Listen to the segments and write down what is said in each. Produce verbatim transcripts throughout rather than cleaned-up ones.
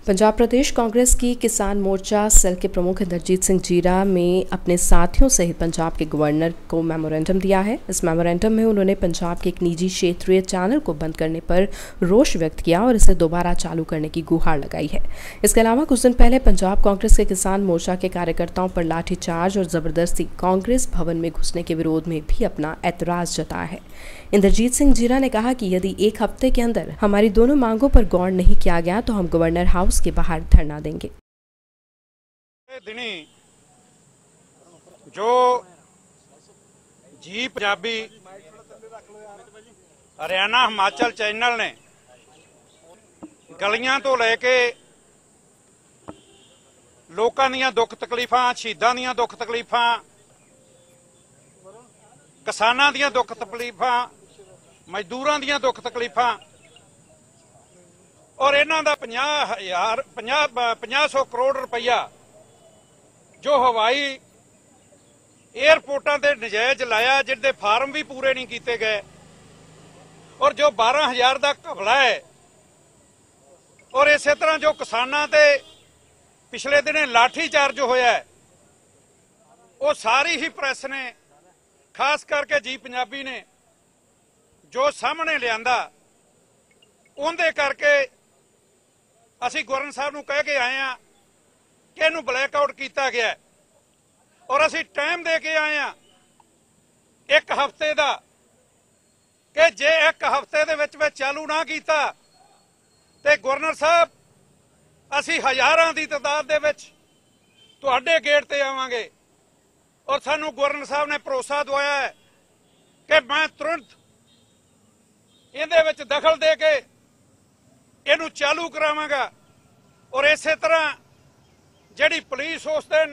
पंजाब प्रदेश कांग्रेस की किसान मोर्चा सेल के प्रमुख इंद्रजीत सिंह जीरा में अपने साथियों सहित पंजाब के गवर्नर को मेमोरेंडम दिया है। इस मेमोरेंडम में उन्होंने पंजाब के एक निजी क्षेत्रीय चैनल को बंद करने पर रोष व्यक्त किया और इसे दोबारा चालू करने की गुहार लगाई है। इसके अलावा कुछ दिन पहले पंजाब कांग्रेस के किसान मोर्चा के कार्यकर्ताओं पर लाठीचार्ज और जबरदस्ती कांग्रेस भवन में घुसने के विरोध में भी अपना ऐतराज जताया है। इंद्रजीत सिंह जीरा ने कहा कि यदि एक हफ्ते के अंदर हमारी दोनों मांगों पर गौर नहीं किया गया तो हम गवर्नर हाउस के बाहर धरना देंगे। दिनी जो जी पंजाबी हरियाणा हिमाचल चैनल ने गलियां तो लैके लोकां दीयां दुख तकलीफां, शहीदां दीयां दुख तकलीफां, किसानां दीयां दुख तकलीफां, मजदूरां दीयां दुख तकलीफां और इन्हां दा पचास हजार पचास सौ करोड़ रुपया जो हवाई एयरपोर्टां ते नजायज लाया, जिहदे फार्म भी पूरे नहीं कीते गए और जो बारह हजार का घपला है और इस तरह जो किसानां ते पिछले दिने लाठी चार्ज होया है, वो सारी ही प्रेस ने खास करके जी पंजाबी ने जो सामने लियांदा उहदे करके असी गवर्नर साहब नूं कह के आए हैं कि इहनूं ब्लैकआउट किया गया और असी टाइम दे के आए हैं एक हफ्ते का कि जे एक हफ्ते दे विच विच चालू ना किया तो गवर्नर साहब असी हजारां दी तादाद दे विच तुहाडे गेट ते आवांगे और सानू गवर्नर साहब ने भरोसा दवाया है कि मैं तुरंत इहदे विच दखल दे के इहनूं चालू करावांगा और इसे तरह जिहड़ी पुलिस उस दिन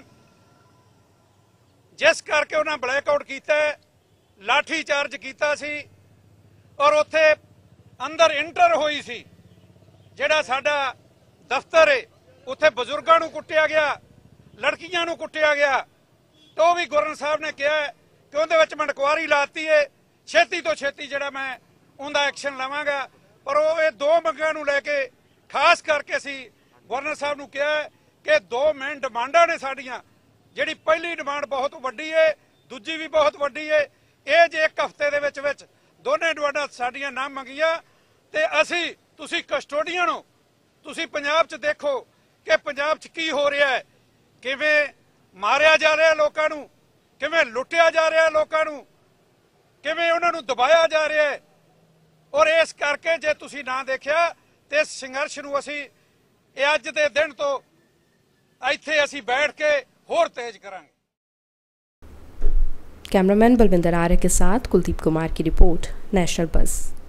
जिस करके उन्हें ब्लैकआउट किया, लाठी चार्ज किया सी और उत्थे अंदर इंटर हुई सी, जिहड़ा साडा दफ्तर है उत्थे बजुर्गों नूं कुट्टिया गया, लड़कियां नूं कुट्टिया गया, तो भी गवर्नर साहब ने कहा कि उहदे विच मैं इंक्वायरी लाती है, छेती तो छेती जिहड़ा मैं उहदा एक्शन लवांगा। पर वो ये दो मंगां नूं लैके खास करके असी गवर्नर साहब नूं कहा कि दो मेन डिमांडां ने साडियां, जिहड़ी पहली डिमांड बहुत वड्डी है, दूजी भी बहुत वड्डी है, ये जे एक हफ्ते दे विच विच दोने डिमांडां साडियां ना मंगियां ते असी तुसी कस्टोडियन हो, तुसी पंजाब च देखो कि पंजाब च की हो रहा है, किवें मारिया जा रहा लोकां नूं, किवें लुटिया जा रहा लोकां नूं, किवें उन्हां नूं दबाया जा रहा है और इस करके जे तुसी ना देखिया ते इस संघर्ष नूं असी अज दे दिन तो इत्थे असी बैठ के होर तेज करांगे। कैमरामैन बलविंदर आर्य के साथ कुलदीप कुमार की रिपोर्ट, नेशनल बज़।